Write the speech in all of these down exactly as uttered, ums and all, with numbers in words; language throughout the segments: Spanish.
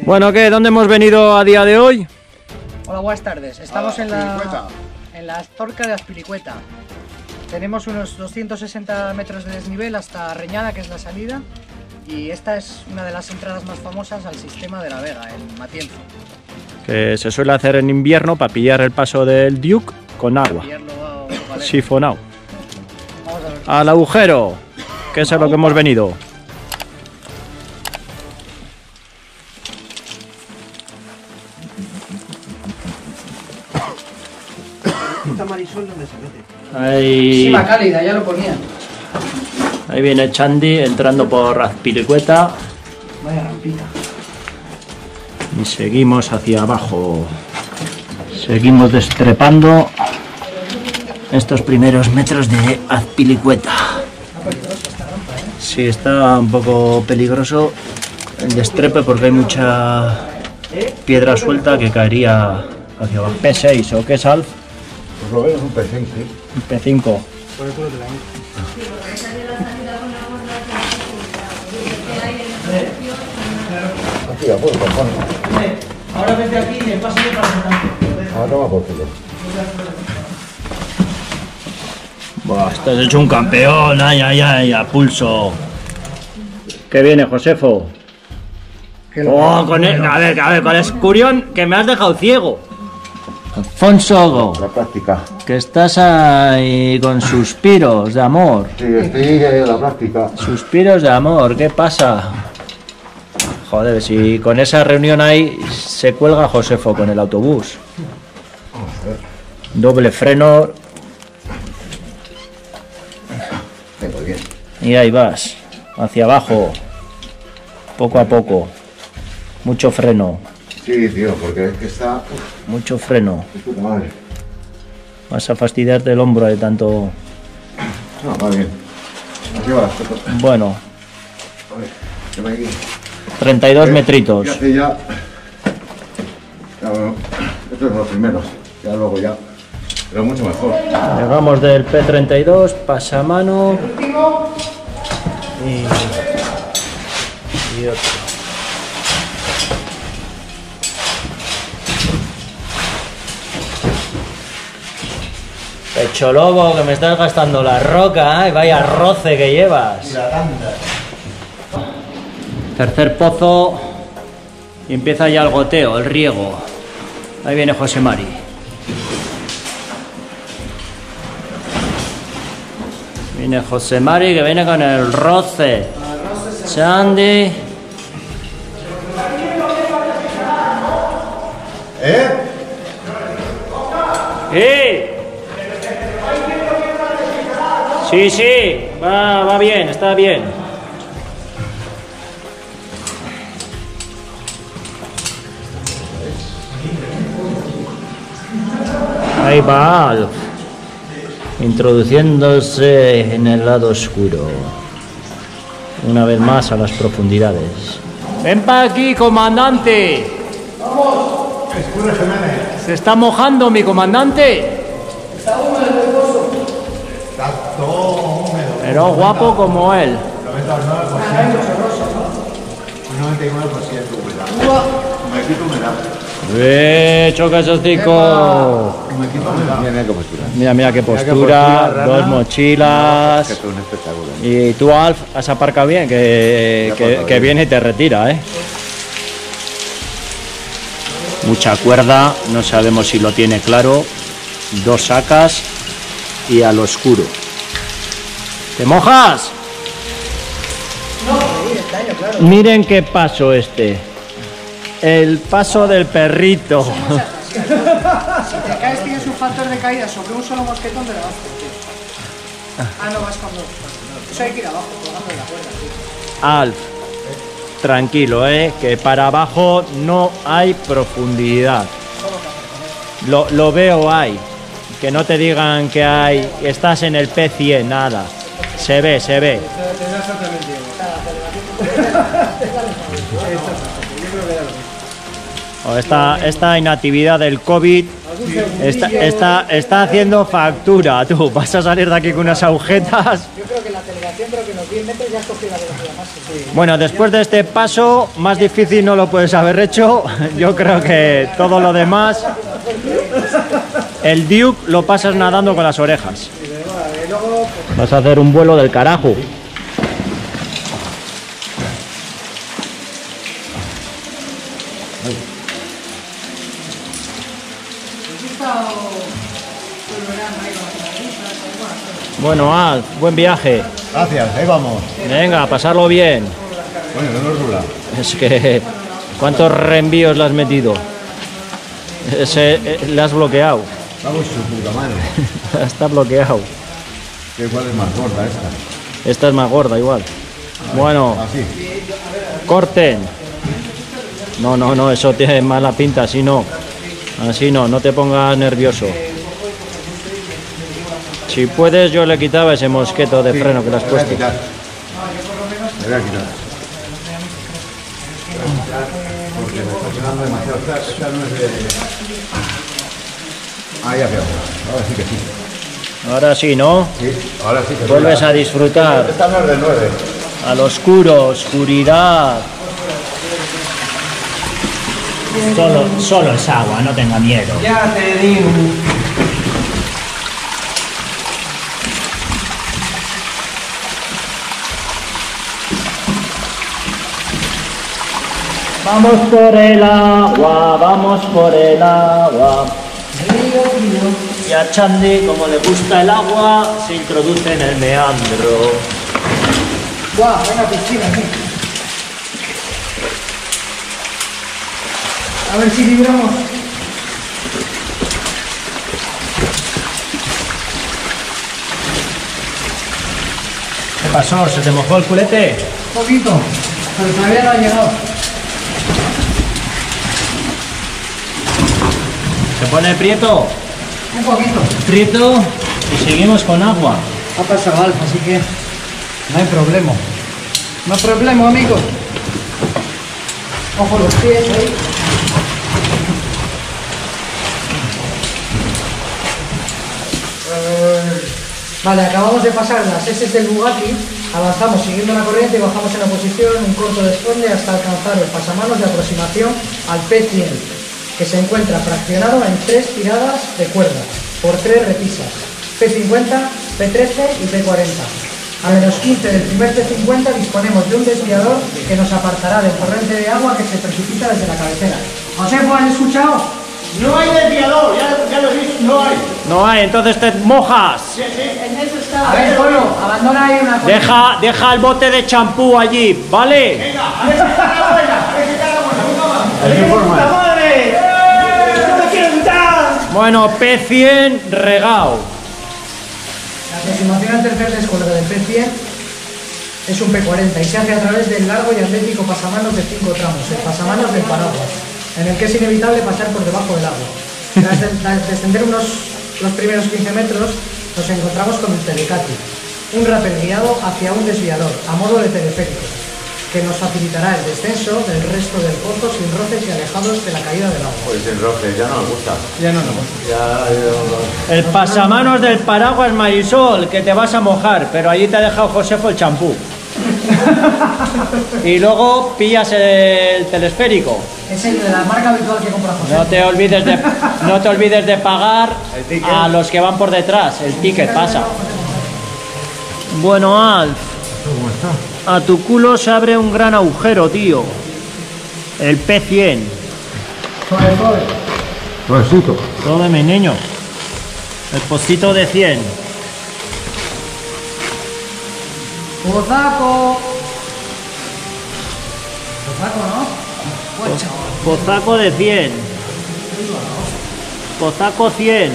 Bueno, ¿qué? ¿Dónde hemos venido a día de hoy? Hola, buenas tardes. Estamos en la, en la Astorca de Azpilicueta. Tenemos unos doscientos sesenta metros de desnivel hasta Reñada, que es la salida. Y esta es una de las entradas más famosas al sistema de la Vega, en Matienzo. Que se suele hacer en invierno para pillar el paso del Duke con agua. Sifonado. Al agujero, que es a lo que hemos venido. Marisol, ¿dónde se mete? Ahí, Sima cálida, ya lo ponían. ahí viene Chandy entrando por Azpilicueta. Vaya rampita. Y seguimos hacia abajo. Seguimos destrepando estos primeros metros de Azpilicueta. Sí, está un poco peligroso el destrepe porque hay mucha piedra suelta que caería hacia abajo. P seis, ¿o qué es, Alf? Pues lo veo, es un P seis, sí. Un P cinco. Aquí, a puesto, Juan. Ahora desde aquí me paso de para Ahora toma por culo. Buah, estás hecho un campeón, ay, ay, ay, a pulso. ¿Qué viene, Josefo? Oh, con el, a ver, a ver, con el escurión que me has dejado ciego. Alfonso, La práctica. que estás ahí con suspiros de amor. Sí, estoy en la práctica. Suspiros de amor, ¿qué pasa? Joder, si con esa reunión ahí se cuelga Josefo con el autobús. Doble freno. Venga, bien. Y ahí vas, hacia abajo, poco a poco. Mucho freno, Sí, tío, porque es que está... mucho freno. Es puta madre. Vas a fastidiarte el hombro de tanto... No, va bien. Aquí va las cosas. Bueno, A ver, que me aquí. treinta y dos metritos. Ya hace ya... Ya, bueno, estos son los primeros. Ya luego ya... Pero mucho mejor. Llegamos del P treinta y dos, pasamano. Y... y otro. Pecho lobo, que me estás gastando la roca, ¿eh? Vaya roce que llevas. Tercer pozo. Y empieza ya el goteo, el riego. Ahí viene José Mari. Viene José Mari, que viene con el roce. Chandy. ¿Eh? ¡Sí! Sí, sí, va, va bien, está bien. Ahí va Alf, introduciéndose en el lado oscuro, una vez más a las profundidades. ¡Ven para aquí, comandante! ¿Se está mojando mi comandante? Está todo húmedo. Pero guapo como él. noventa y nueve por ciento. Un noventa y nueve por ciento humedad. Me quito humedad. ¡Eh, choca esos cinco! Me quito humedad. Mira, mira qué postura. Mira, mira qué postura, postura, rana. dos mochilas. Que es un espectáculo. Y tú, Alf, has aparcado bien, que, Ya que, aparcado que bien. viene y te retira, ¿eh? Mucha cuerda, no sabemos si lo tiene claro. Dos sacas y al oscuro. ¿Te mojas? Miren qué paso este. El paso del perrito. Si te caes tienes un factor de caída sobre un solo mosquetón, pero vas por ti. Ah, no, vas con dos. Eso hay que ir abajo, colgando de la cuerda, tío. Alf, tranquilo, eh, que para abajo no hay profundidad. Lo, lo veo ahí. Que no te digan que hay, estás en el P cien, nada. Se ve, se ve. O esta, esta inactividad del COVID Está, está, está haciendo factura, tú. Vas a salir de aquí con unas agujetas. Yo creo que la aceleración, creo que en los diez metros ya has cogido la velocidad máxima. Bueno, después de este paso, más difícil no lo puedes haber hecho. Yo creo que todo lo demás, el Duke lo pasas nadando con las orejas. Vas a hacer un vuelo del carajo. Bueno, ah, buen viaje. Gracias, ahí vamos. Venga, a pasarlo bien. Bueno, no nos rula. Es que... ¿Cuántos reenvíos le has metido? Ese, eh, le has bloqueado. Vamos su puta madre. Está bloqueado. ¿Qué cuál es más gorda esta? Esta es más gorda igual. Bueno, Así. corten. No, no, no, eso tiene mala pinta, así no. Así no, no te pongas nervioso. Si puedes, yo le quitaba ese mosqueto de freno que le has Me voy a puesto. quitar. Me voy a quitar. Porque me está sonando demasiado. Esta, esta no es de... Ah, ya veo. Ahora sí que sí. Ahora sí, ¿no? Sí, ahora sí que Vuelves rula. a disfrutar. Esta no es de nueve. Al oscuro, oscuridad. Solo, solo es agua, no tenga miedo. Ya te digo. Vamos por el agua, vamos por el agua. Y a Chandy, como le gusta el agua, se introduce en el meandro. Guau, venga piscina, sí. A ver si libramos. ¿Qué pasó? ¿Se te mojó el culete? Un poquito, pero todavía no ha llegado. ¿Se pone prieto? Un poquito. Prieto y seguimos con agua. Ha pasado algo, así que no hay problema. No hay problema, amigos. Ojo los pies ahí. Vale, acabamos de pasar las S del Bugatti, avanzamos siguiendo la corriente y bajamos en la posición un corto desfonde hasta alcanzar el pasamanos de aproximación al P cien, que se encuentra fraccionado en tres tiradas de cuerda por tres repisas, P cincuenta, P trece y P cuarenta. A menos quince del primer P cincuenta disponemos de un desviador que nos apartará del torrente de agua que se precipita desde la cabecera. Josefo, ¿has escuchado? No hay desviador, ya, ya lo he visto, no hay. No hay, entonces te mojas. A ver, Polo, abandona ahí una cosa. Deja, deja el bote de champú allí, ¿vale? Venga, a ver si está la buena, a ver si está la buena, venga, va. ¡Puta madre! ¡Eh! ¡No me quiero quitar! Bueno, P cien regao. La aproximación al tercer descolgue del P cien es un P cuarenta y se hace a través del largo y atlético pasamanos de cinco tramos, el pasamanos del paraguas, en el que es inevitable pasar por debajo del agua. Tras de- tras descender unos, los primeros quince metros, nos encontramos con el Telecati, un rappel guiado hacia un desviador, a modo de teleférico, que nos facilitará el descenso del resto del pozo sin roces y alejados de la caída del agua. Pues el roce ya no me gusta. Ya no, no. Ya, yo... El pasamanos del paraguas, Marisol, que te vas a mojar, pero allí te ha dejado Josefo el champú. Y luego pillas el telesférico. Es el de la marca habitual que compra José. No te olvides de, no te olvides de pagar a los que van por detrás. El ticket pasa. Bueno, Alf, ¿Cómo está? a tu culo se abre un gran agujero, tío. El P cien. Suave, suave. Suavecito. Todo de mi niño. El pocito de cien. Pozaco. Pozaco, ¿no? Buen chaval. Pozaco de cien. Pozaco cien.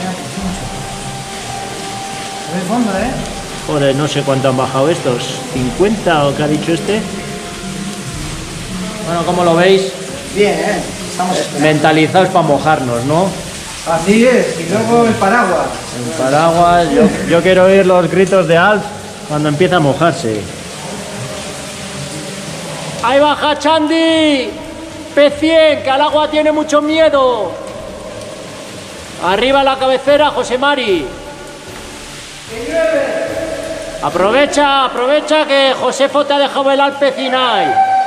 Se ve el fondo, ¿eh? Joder, no sé cuánto han bajado estos. ¿cincuenta o qué ha dicho este? Bueno, ¿cómo lo veis? Bien, ¿eh? Estamos esperando. Mentalizados para mojarnos, ¿no? Así es, y luego el paraguas. En paraguas, yo, yo quiero oír los gritos de Alf cuando empieza a mojarse. ¡Ahí baja Chandy! P cien, que al agua tiene mucho miedo. Arriba la cabecera, José Mari. Aprovecha, aprovecha que Josefo te ha dejado el Alpecinay.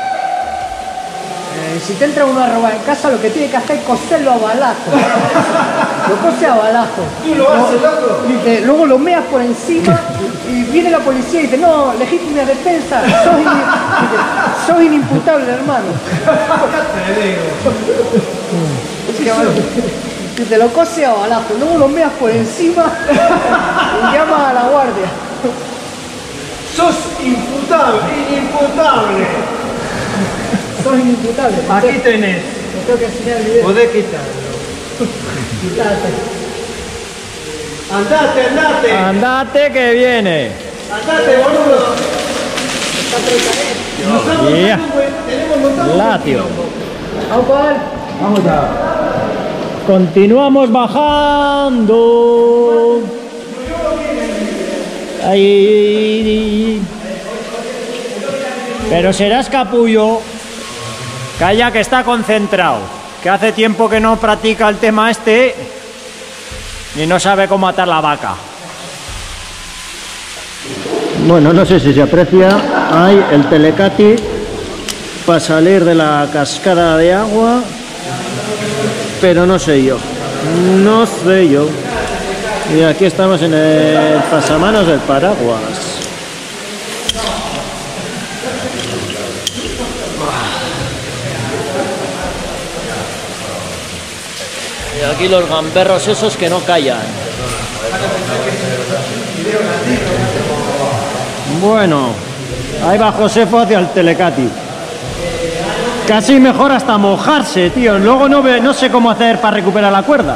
Eh, si te entra uno a robar en casa, lo que tiene que hacer es coserlo a balazo. Lo cose a balazo. ¿Tú lo haces, loco? Dice, luego lo meas por encima y viene la policía y dice, no, legítima defensa, sos, in, dice, sos inimputable, hermano. Te digo. Que te lo cose a balazo, luego lo meas por encima y llamas a la guardia. Sos imputable, inimputable. Sos inimputable. Aquí tenés. Te tengo que enseñar el video. Podés quitarlo. Quítate. Andate, andate. Andate que viene. Andate, boludo. Nosotros Yeah. tenemos montado Latio. Vamos para él. Vamos ya. Continuamos bajando. Ahí. Pero serás capullo. Calla que está concentrado. Que hace tiempo que no practica el tema este. Y no sabe cómo atar la vaca. Bueno, no sé si se aprecia. Hay el telecati para salir de la cascada de agua. Pero no sé yo. No sé yo. Y aquí estamos en el pasamanos del paraguas. Y aquí los gamberros esos que no callan. Bueno, ahí va Josefo hacia el telecati. Casi mejor hasta mojarse, tío. Luego no, ve, no sé cómo hacer para recuperar la cuerda.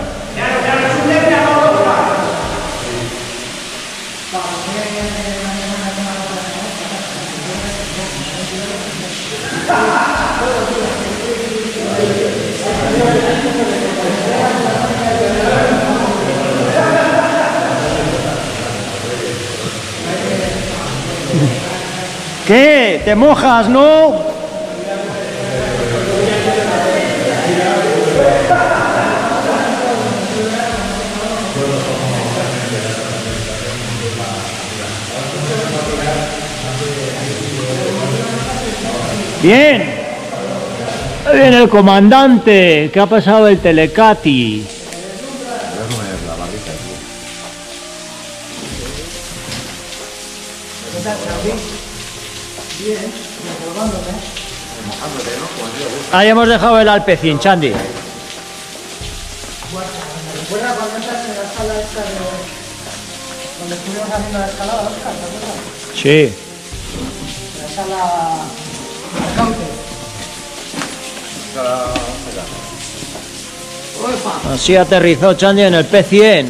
¿Qué? ¿Te mojas, no? Bien. Ahí viene el comandante, que ha pasado el telecati. Ahí hemos dejado el Alpecin, Chandy. ¿Recuerda cuando entras en la sala esta de... donde estuvimos haciendo la escalada, Oscar? ¿Te acuerdas? Sí. La sala... Arcaute. Así aterrizó Chandy en el P cien.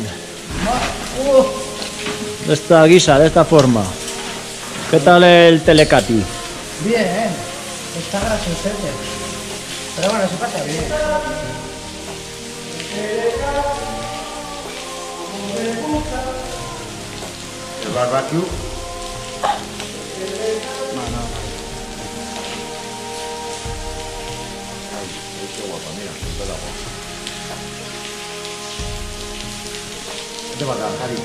De esta guisa, de esta forma. ¿Qué tal el telecati? Bien, está grasosete. Pero bueno, se pasa bien. El barbecue. Vete para acá, Jari.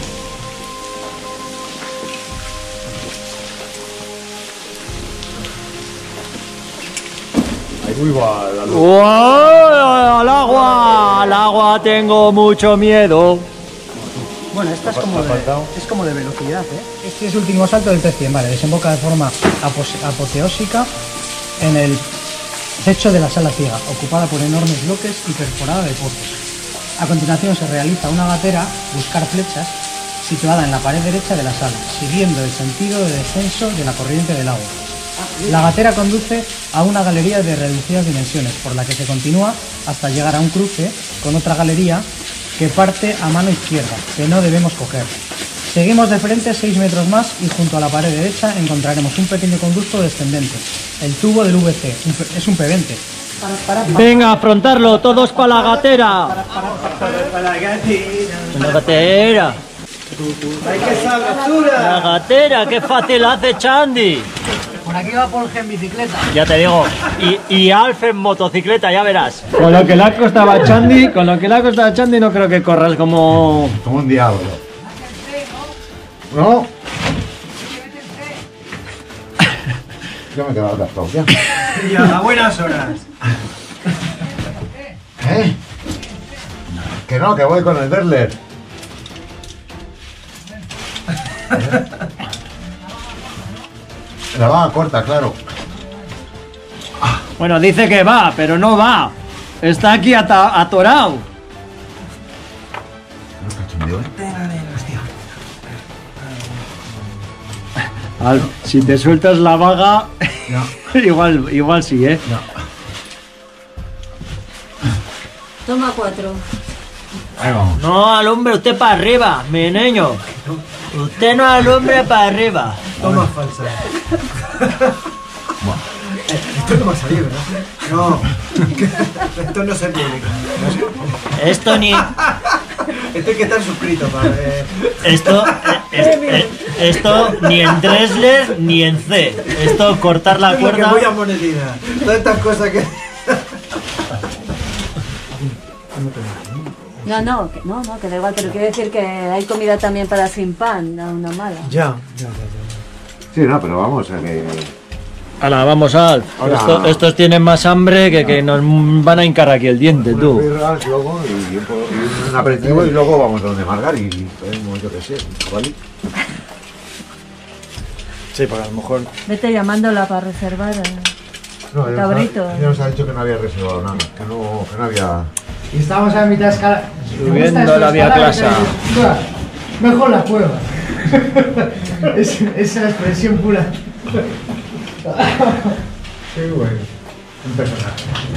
Uy, va, la luz. ¡Wow! ¡Al agua! ¡Al agua tengo mucho miedo! Bueno, esta es como, de, es como de velocidad, ¿eh? Este es el último salto del P cien, vale, desemboca de forma apoteósica en el techo de la sala ciega, ocupada por enormes bloques y perforada de pozos. A continuación se realiza una gatera, buscar flechas, situada en la pared derecha de la sala, siguiendo el sentido de descenso de la corriente del agua. La gatera conduce a una galería de reducidas dimensiones, por la que se continúa hasta llegar a un cruce con otra galería que parte a mano izquierda, que no debemos coger. Seguimos de frente seis metros más y junto a la pared derecha encontraremos un pequeño conducto descendente, el tubo del V C, un pe- es un P veinte. Venga, a afrontarlo, todos para la gatera. La gatera. ¡Ay, qué sabrosura! La gatera, qué fácil hace Chandy. Por aquí va Paul G en bicicleta. Ya te digo. Y, y Alf en motocicleta, ya verás. Con lo que le ha costado a Chandy, con lo que le ha costado a Chandy no creo que corras como... Como un diablo. ¿No? Yo me he quedado atascado ya. Ya, a buenas horas. ¿Eh? Que no, que voy con el Derler. La vaga corta, claro. Bueno, dice que va, pero no va. Está aquí ata- atorado. Alf, si te sueltas la vaga, No. igual, igual sí, ¿eh? No. Toma cuatro. Ahí vamos. No alumbre usted para arriba, mi niño. Usted no alumbre para arriba. Toma falsa. Esto no va a salir, ¿verdad? No. Esto no se publica. Esto ni... Esto hay que estar suscrito para ver. Esto, eh, es- eh, esto ni en Dresler ni en C. Esto cortar la Lo que cuerda. voy a monetizar. Todas estas cosas que. No, no, que, no, no, que da igual, pero quiero decir que hay comida también para sin pan, a una mala. Ya, ya, ya. Sí, no, pero vamos a que... Ahora, vamos, Alf. Hola. Esto- estos tienen más hambre que, que nos van a hincar aquí el diente, Unas tú. birras luego y, un po- y un aperitivo y luego vamos a donde Margar y pedimos, yo qué sé, un jabalí. Sí, porque a lo mejor. Vete llamándola para reservar. eh. No, ya Cabrito. nos ha- ya nos ha dicho que no había reservado nada, que no, que no había... Y estamos a mitad de escala. Subiendo la vía clasa. Mejor la cueva. es, esa es la expresión pura. Qué bueno. Un personaje.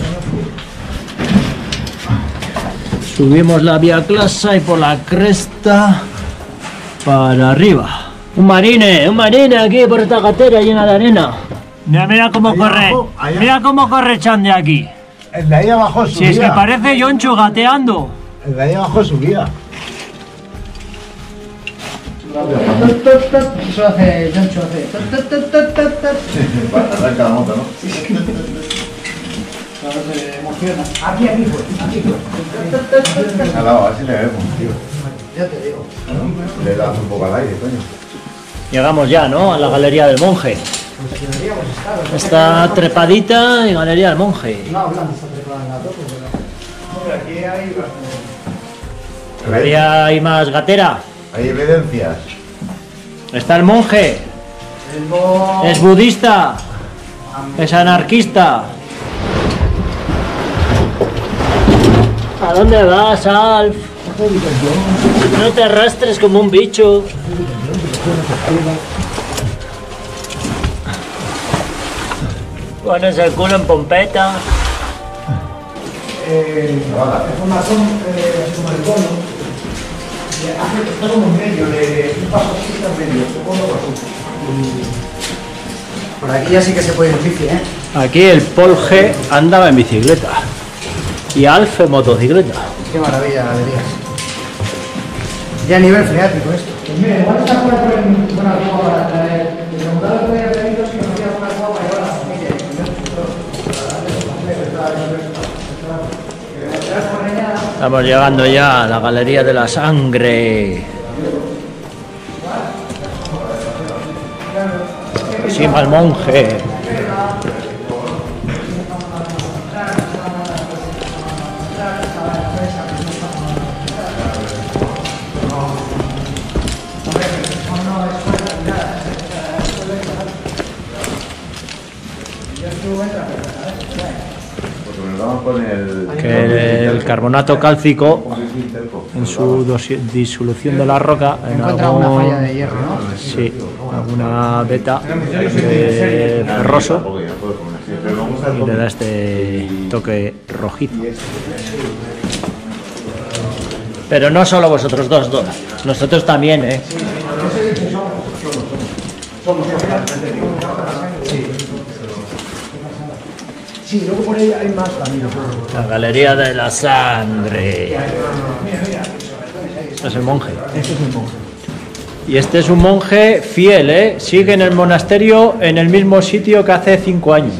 Subimos la vía clasa y por la cresta para arriba. Un marine, un marine aquí por esta gatera llena de arena. Mira, mira cómo Ahí corre. abajo, ahí Mira cómo corre Chan de aquí. El de ahí abajo Si subía. es que parece Yonchu gateando. El de ahí abajo subía. Eso hace Joncho, hace. Arranca la moto, ¿no? Se emociona. Aquí, aquí fue, aquí fue. Al lado, así le vemos, tío. Ya te digo. Le das un poco al aire, coño. Llegamos ya, ¿no? A la Galería del Monje. Está trepadita y Galería del Monje. No, hablando, está preparada en la topo, pero. Hombre, aquí hay bastante. Todavía hay más gatera. Hay evidencias. Está el monje. El bo... Es budista. Es anarquista. ¿A dónde vas, Alf? No te arrastres como un bicho. Pones el culo en pompeta. Eh, información eh, como el cono. Y hace- Está como en medio, de un paso así está en medio, un cono pasó. Por aquí ya sí que se puede ir en bici, ¿eh? Aquí el Paul G andaba en bicicleta. Y Alf en motocicleta. Qué maravilla, galerías. Ya a nivel freático esto. Pues mira, igual está fuera por el buena ropa para traer. Le preguntaba el otro día a Pedrito si nos hacía buena ropa para llevar a la familia. Y yo, Estamos llegando ya a la Galería de la Sangre. Encima el monje. Porque me lo daban con el... Que el carbonato cálcico, en su dosi- disolución de la roca, en encuentra una algún- falla de hierro, ¿no? sí, alguna beta de ferroso, y le da este toque rojizo. Pero no solo vosotros dos, dos. Nosotros también, ¿eh? Sí, luego por ahí hay más caminos. La Galería de la Sangre. Es el monje. Este es el monje. Y este es un monje fiel, ¿eh? Sigue en el monasterio en el mismo sitio que hace cinco años.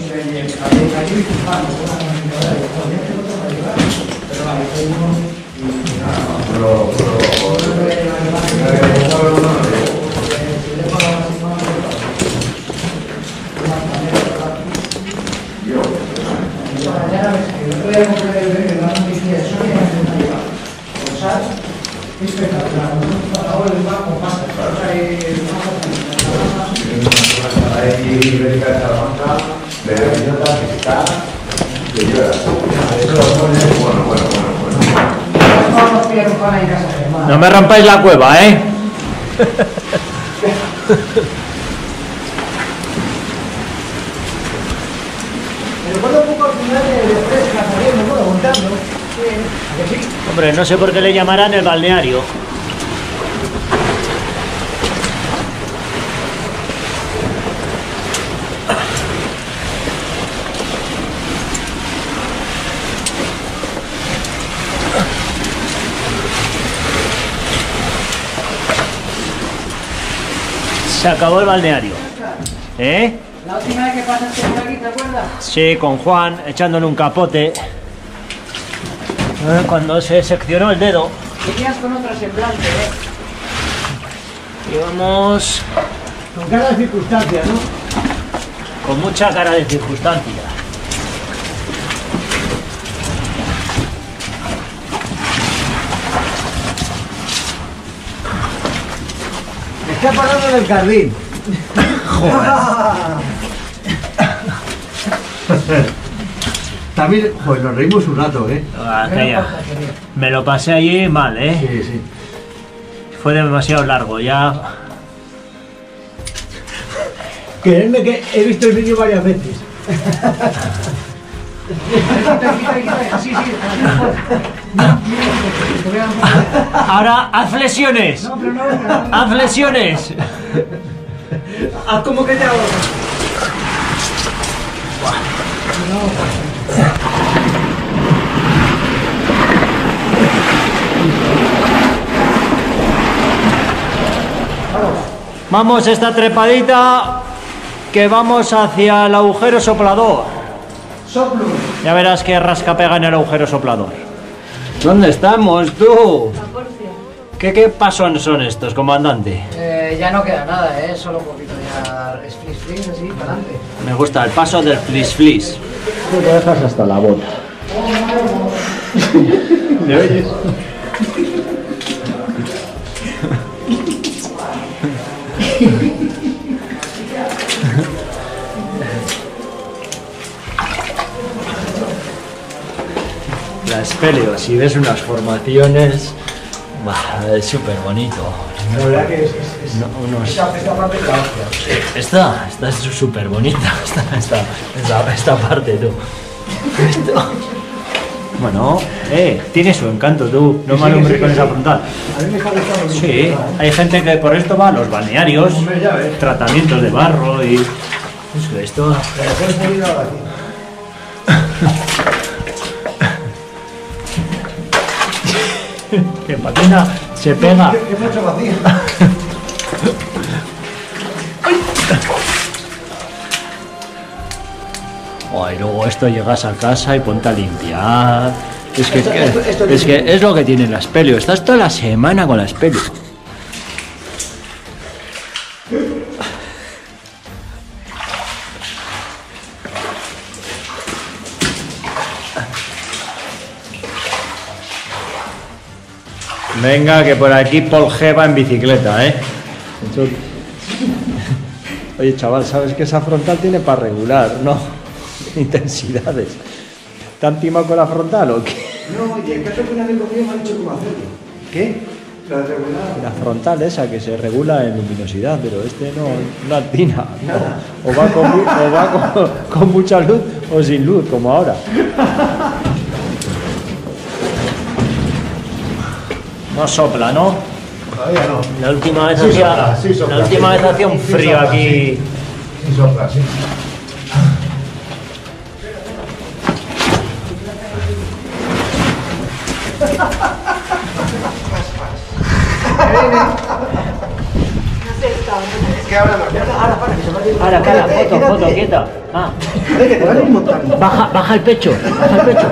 No me rompáis la cueva, ¿eh? Me recuerdo un poco al final de Fresca también, me acuerdo montando. Hombre, no sé por qué le llamarán el balneario. Se acabó el balneario. ¿Eh? La última vez que pasaste por aquí, ¿te acuerdas? Sí, con Juan, echándole un capote. Eh, Cuando se seccionó el dedo. Venías con otro semblante, ¿eh? Íbamos Con cara de circunstancia, ¿no? con mucha cara de circunstancia. Me está parando en el jardín. También, pues nos reímos un rato, ¿eh? Aquella. Me lo pasé allí mal, ¿eh? Sí, sí. Fue demasiado largo, ya. Creedme que he visto el vídeo varias veces. Sí, sí. Ahora, haz flexiones. No, pero no, no. Haz flexiones. Haz como que te hago. Vamos esta trepadita que vamos hacia el agujero soplador. Soplo. Ya verás que rasca pega en el agujero soplador. ¿Dónde estamos, tú? ¿Qué, qué pasos son estos, comandante? Eh, ya no queda nada, ¿eh? Solo un poquito ya. Es flis flis así, para adelante. Me gusta el paso del flis flis. Tú te dejas hasta la bota. ¿Me oyes? La espeleo, si ves unas formaciones, bah, es súper bonito. La verdad que es... es, es No, unos... esta, esta parte es la hostia. Esta, esta es súper bonita, esta, esta, esta, esta parte, tú. Esto. Bueno, eh, tiene su encanto, tú. No Sí, me alumbres sí, con sí. esa frontal. A mí me está gustando mucho. Sí, hay gente que por esto va a los balnearios, Hombre, ya ves. tratamientos de barro y... Eso, esto... Pero puedes salir ahora aquí. Que patina se pega. ¿Qué, qué mucho vacío? Oh, y luego esto llegas a casa y ponte a limpiar. Es que, Esto- que- esto- esto es, tiene- que es lo que tiene la espelio. Estás toda la semana con la espelio. Venga, que por aquí Paul G va en bicicleta, ¿eh? Eso- Oye, chaval, ¿sabes que esa frontal tiene para regular, no? Intensidades. ¿Te han timado con la frontal o qué? No, y en caso que una vez conmigo me han dicho cómo hacerlo. ¿Qué? La regular. La frontal esa que se regula en luminosidad, pero este no, no atina. no. O va, con, mu- o va con, con mucha luz o sin luz, como ahora. No sopla, ¿no? Todavía no. La última vez Sí hacía, sopla, sí sopla, la última sí. vez hacía un Sí frío sopla, aquí. Sí, sí sopla, sí. que ahora me acuerdo. Ahora, para, que se va a ir. Ahora, para, foto, foto, quieta. Ah. Vale, que te van a ir montando. Baja, baja el pecho, baja el pecho.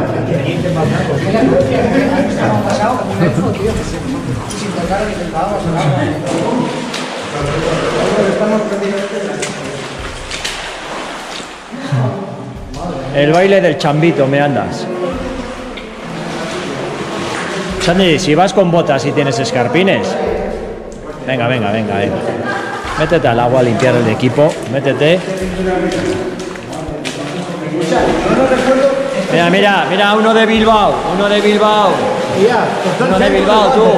El baile del chambito, me andas. Sandy, si vas con botas y tienes escarpines. Venga, venga, venga, venga. Métete al agua a limpiar el equipo. Métete. Mira, mira, mira, uno de Bilbao. Uno de Bilbao. Uno de Bilbao, tú.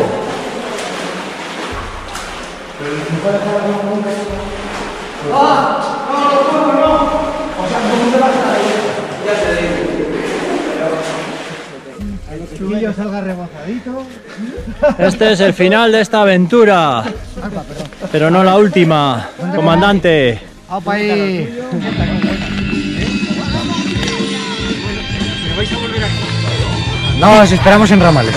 Chiquillo salga rebozadito. Este es el final de esta aventura. Pero no la última, comandante. ¡Opa ahí! No, os esperamos en Ramales.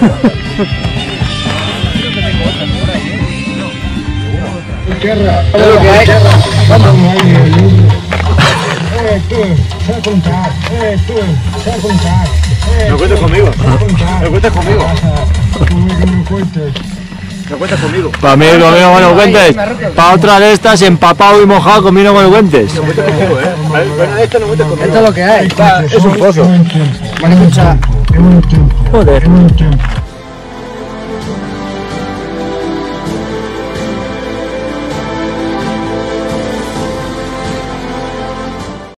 Tierra. Es lo que hay. Eh, tú, sé contar. Eh, tú, sé contar. No cuentes conmigo. No cuentes conmigo. Conmigo no cuentes. No cuentes conmigo. Para mí, conmigo no lo cuentes. Para otra de estas, empapado y mojado, conmigo no lo cuentes. No cuentes conmigo, eh. Bueno, esto no cuentes conmigo. Esto es lo que hay. Es un pozo. Vale, mucha. Joder.